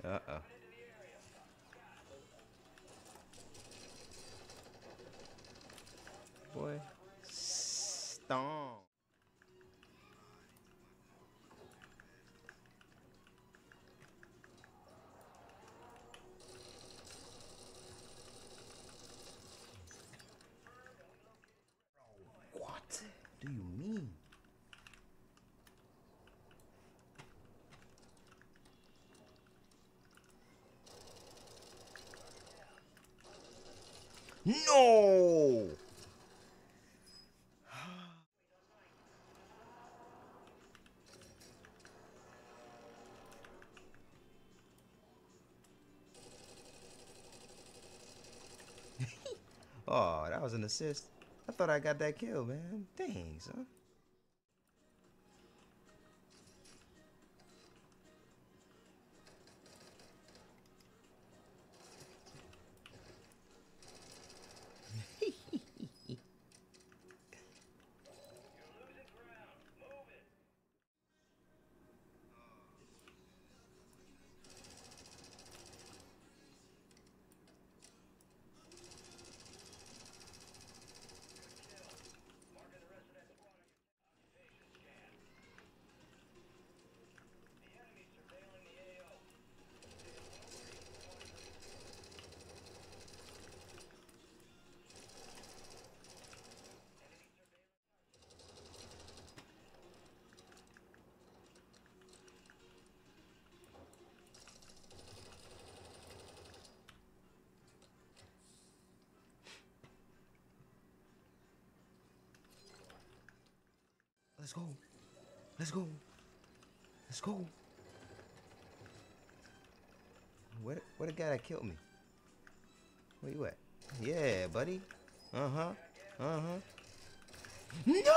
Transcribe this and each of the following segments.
Uh-oh. Boy. Stomp. What do you mean? No! Oh, that was an assist. I thought I got that kill, man. Dang, son. Let's go. Let's go. Let's go. Where the guy that killed me? Where you at? Yeah, buddy. Uh-huh. Uh-huh. No!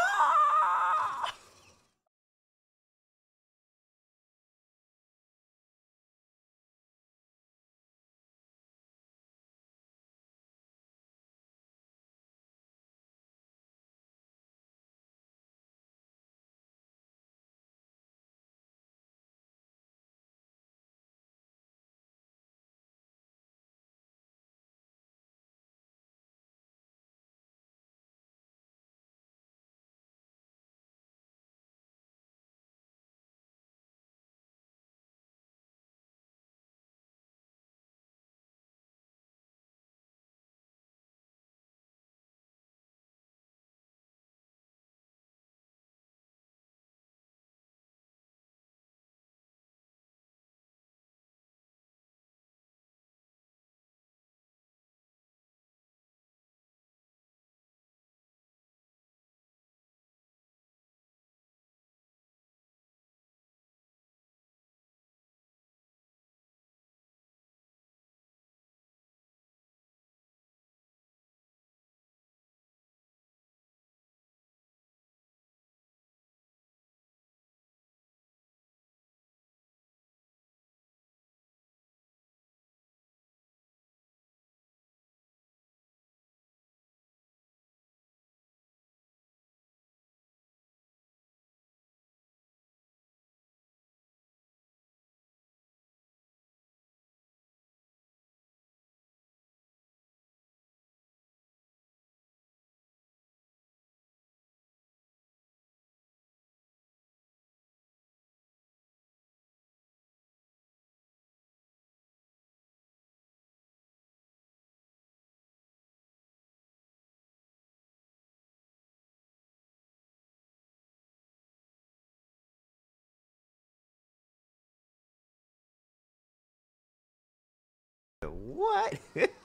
What?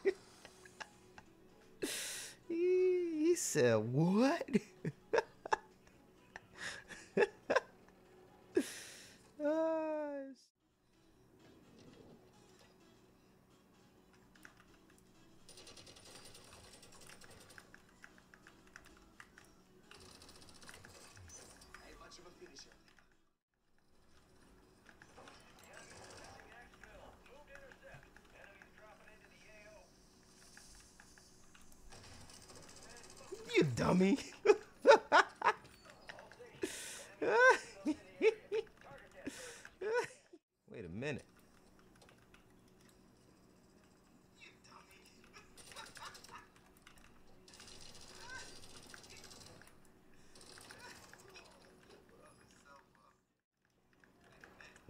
He said what? Uh, you dummy. Wait a minute.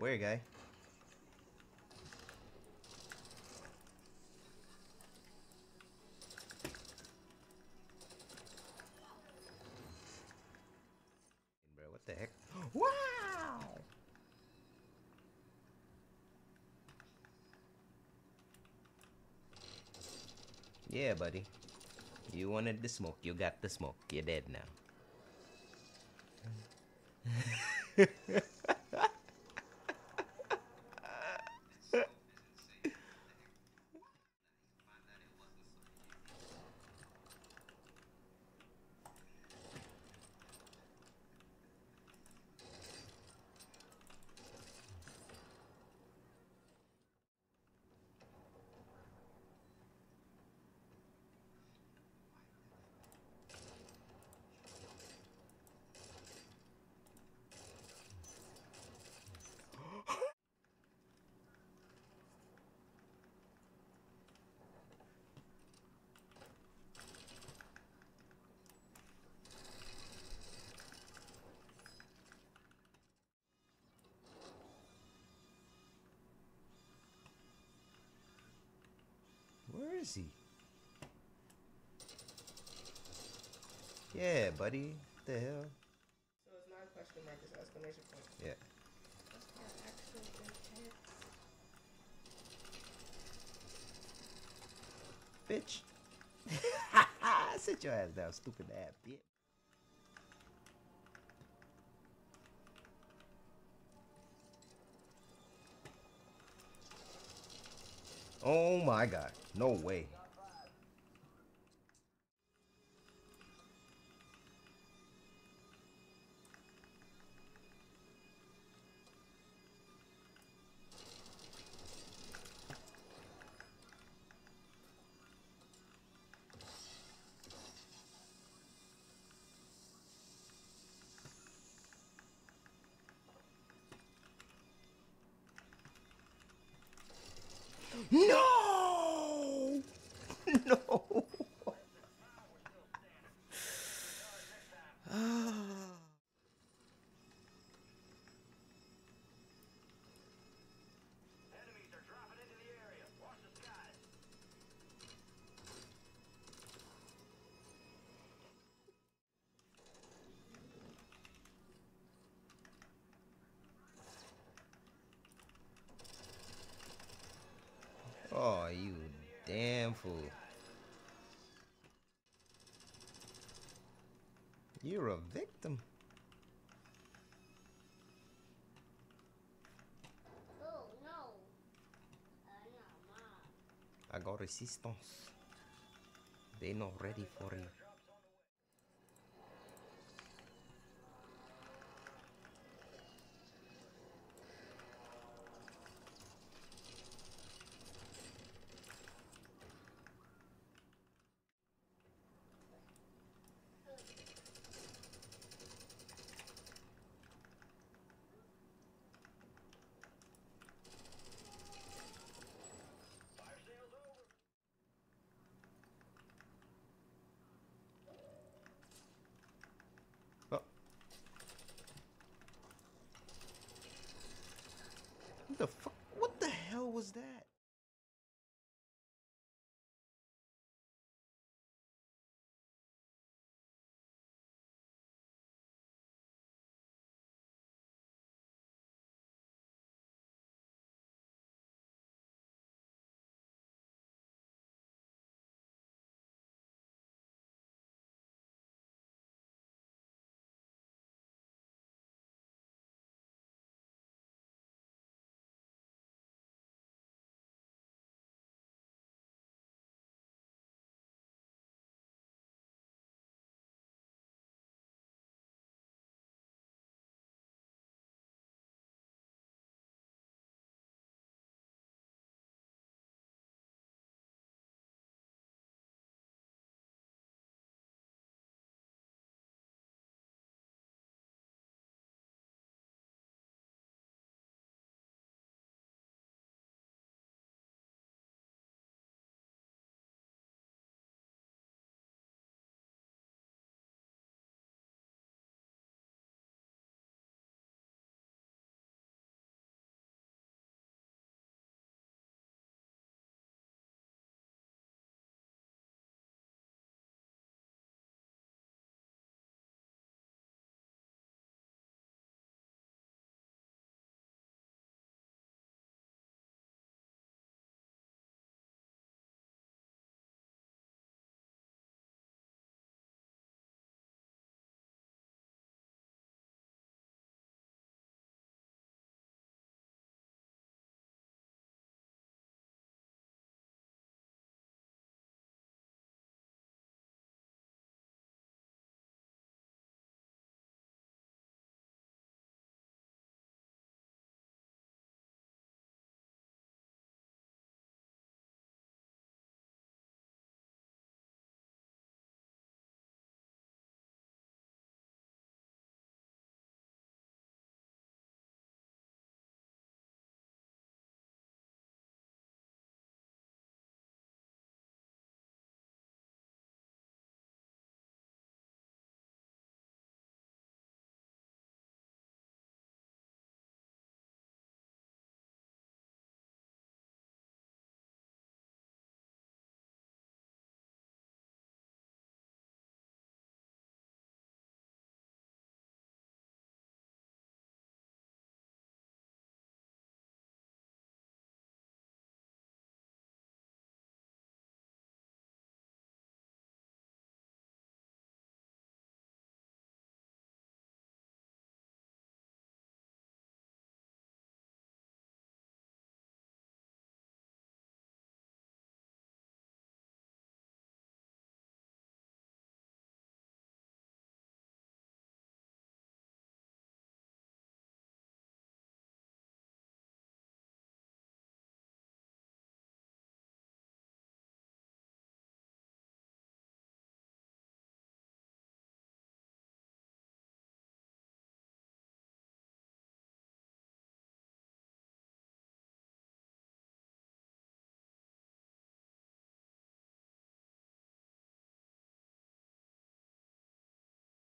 Where, guy? Bro, what the heck? Wow! Yeah, buddy. You wanted the smoke. You got the smoke. You're dead now. Where is he? Yeah, buddy. What the hell? So it's not a question mark, it's an exclamation point. Yeah. That's our actual intent. Bitch. Sit your ass down, stupid ass bitch. Oh my god. No way. No! No! Ah. Oh, you damn fool. You're a victim. Oh no. No, Mom. I got resistance. They not ready for you. Oh. What the fuck? What the hell was that?